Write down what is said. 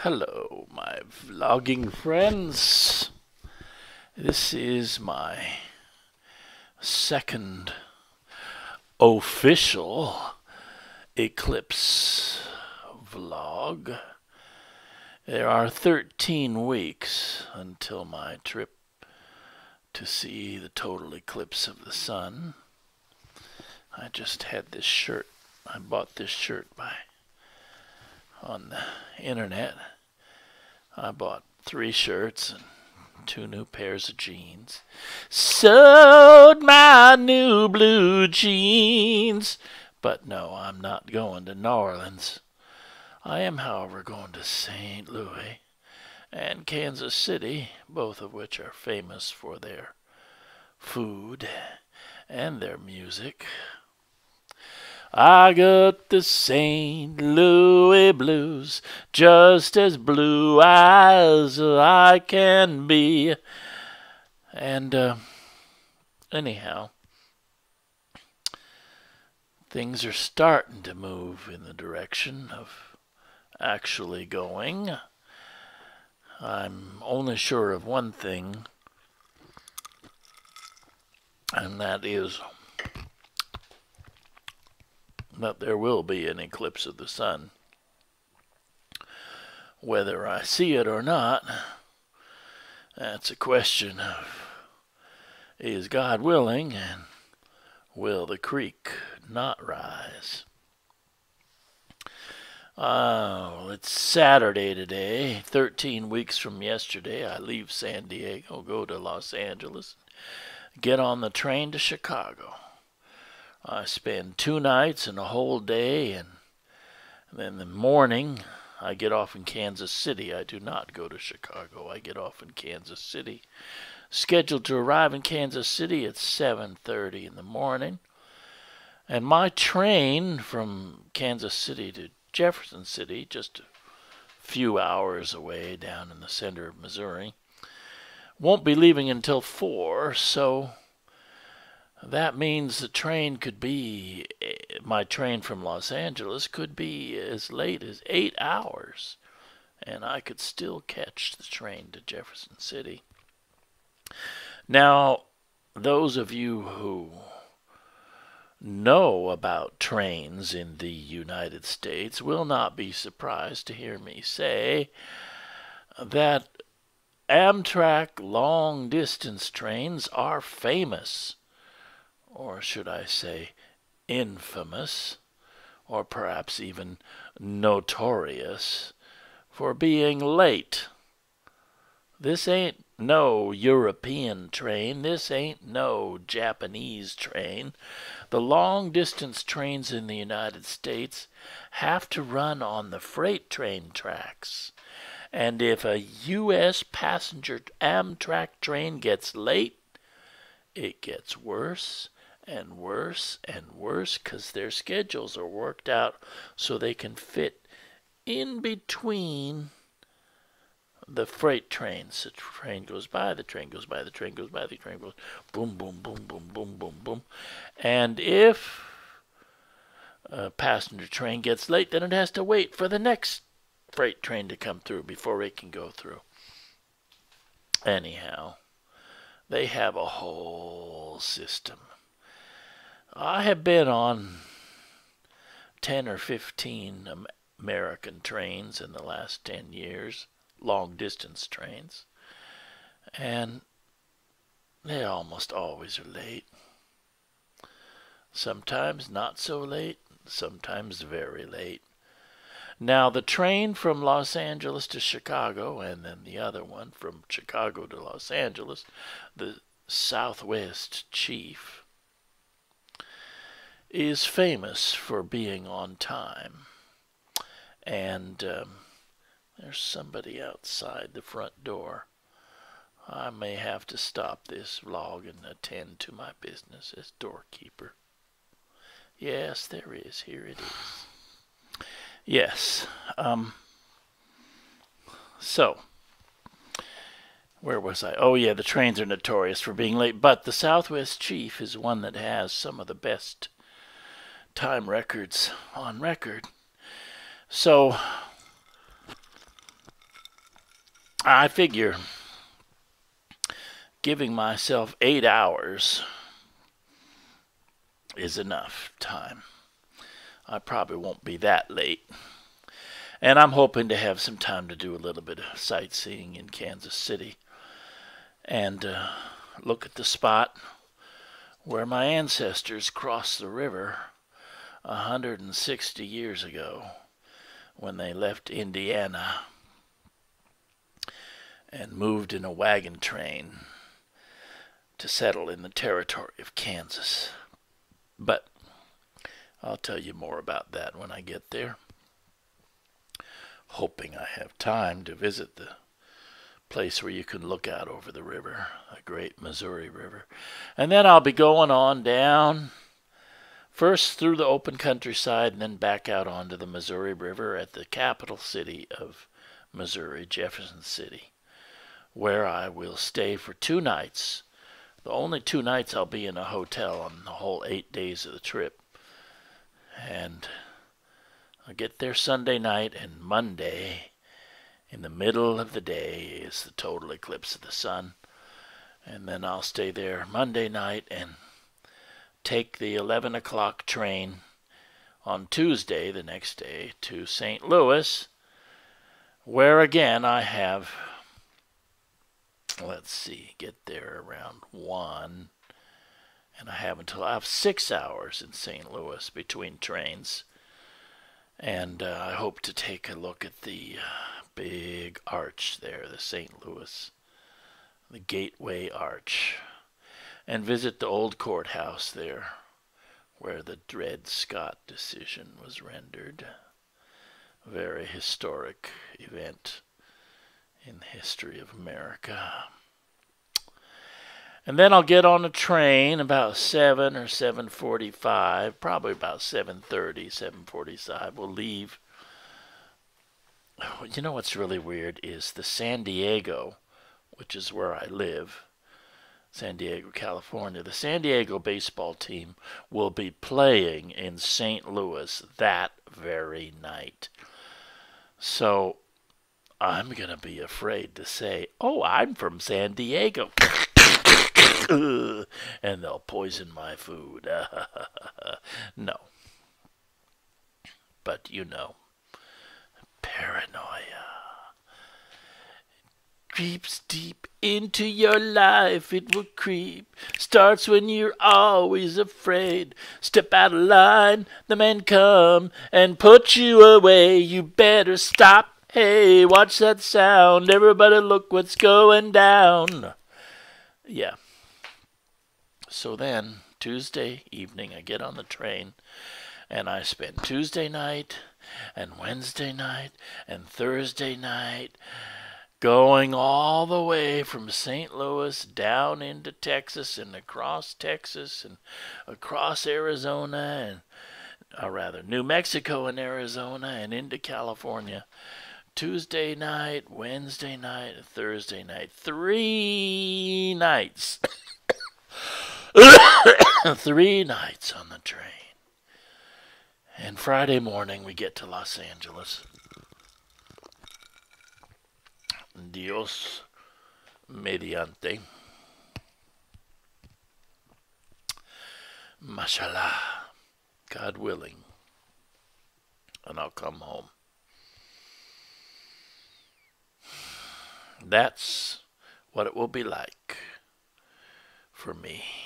Hello, my vlogging friends. This is my second official Eclipse vlog. There are 13 weeks until my trip to see the total eclipse of the sun. I just had this shirt. I bought this shirt on the internet. I bought 3 shirts and 2 new pairs of jeans. Sewed my new blue jeans. But no, I'm not going to New Orleans. I am, however, going to St. Louis and Kansas City, both of which are famous for their food and their music. I got the St. Louis blues, just as blue as I can be. And anyhow, things are starting to move in the direction of actually going. I'm only sure of one thing, and that is that there will be an eclipse of the sun. Whether I see it or not, that's a question of, is God willing, and will the creek not rise? Oh, it's Saturday today, 13 weeks from yesterday. I leave San Diego, go to Los Angeles, get on the train to Chicago. I spend 2 nights and a whole day, and then the morning I get off in Kansas City. I do not go to Chicago. I get off in Kansas City. Scheduled to arrive in Kansas City at 7:30 in the morning. And my train from Kansas City to Jefferson City, just a few hours away down in the center of Missouri, won't be leaving until 4, so that means the train could be, my train from Los Angeles could be as late as 8 hours, and I could still catch the train to Jefferson City. Now, those of you who know about trains in the United States will not be surprised to hear me say that Amtrak long-distance trains are famous, or should I say infamous, or perhaps even notorious, for being late. This ain't no European train. This ain't no Japanese train. The long-distance trains in the United States have to run on the freight train tracks. And if a U.S. passenger Amtrak train gets late, it gets worse and worse and worse, because their schedules are worked out so they can fit in between the freight trains. The train goes by, the train goes by, the train goes by, the train goes boom, boom, boom, boom, boom, boom, boom. And if a passenger train gets late, then it has to wait for the next freight train to come through before it can go through. Anyhow, they have a whole system. I have been on 10 or 15 American trains in the last 10 years, long-distance trains, and they almost always are late. Sometimes not so late, sometimes very late. Now, the train from Los Angeles to Chicago, and then the other one from Chicago to Los Angeles, the Southwest Chief, is famous for being on time. And there's somebody outside the front door. I may have to stop this vlog and attend to my business as doorkeeper. Yes, there is. Here it is. Yes. So, where was I? Oh, yeah, the trains are notorious for being late, but the Southwest Chief is one that has some of the best time records on record. So I figure giving myself 8 hours is enough time. I probably won't be that late. And I'm hoping to have some time to do a little bit of sightseeing in Kansas City and look at the spot where my ancestors crossed the river 160 years ago when they left Indiana and moved in a wagon train to settle in the territory of Kansas. But I'll tell you more about that when I get there. Hoping I have time to visit the place where you can look out over the river, the great Missouri River. And then I'll be going on down, first through the open countryside and then back out onto the Missouri River at the capital city of Missouri, Jefferson City, where I will stay for 2 nights. The only 2 nights I'll be in a hotel on the whole 8 days of the trip. And I'll get there Sunday night, and Monday, in the middle of the day, is the total eclipse of the sun. And then I'll stay there Monday night and take the 11 o'clock train on Tuesday, the next day, to St. Louis, where again I have, get there around 1, and I have 6 hours in St. Louis between trains. And I hope to take a look at the big arch there, the St. Louis, the Gateway Arch, and visit the old courthouse there where the Dred Scott decision was rendered. A very historic event in the history of America. And then I'll get on a train about 7 or 7:45, probably about 7:30, 7:45. We'll leave. You know what's really weird is the San Diego, which is where I live, San Diego, California. The San Diego baseball team will be playing in St. Louis that very night. So I'm going to be afraid to say, oh, I'm from San Diego. And they'll poison my food. No. But you know, paranoia creeps deep into your life. It will creep. Starts when you're always afraid. Step out of line, the men come and put you away. You better stop. Hey, watch that sound. Everybody look what's going down. Yeah. So then, Tuesday evening, I get on the train, and I spend Tuesday night, and Wednesday night, and Thursday night, going all the way from St. Louis down into Texas, and across Texas, and across Arizona, and New Mexico and Arizona, and into California. Tuesday night, Wednesday night, and Thursday night. 3 nights. 3 nights on the train. And Friday morning we get to Los Angeles. Dios mediante. Mashallah. God willing. And I'll come home. That's what it will be like for me.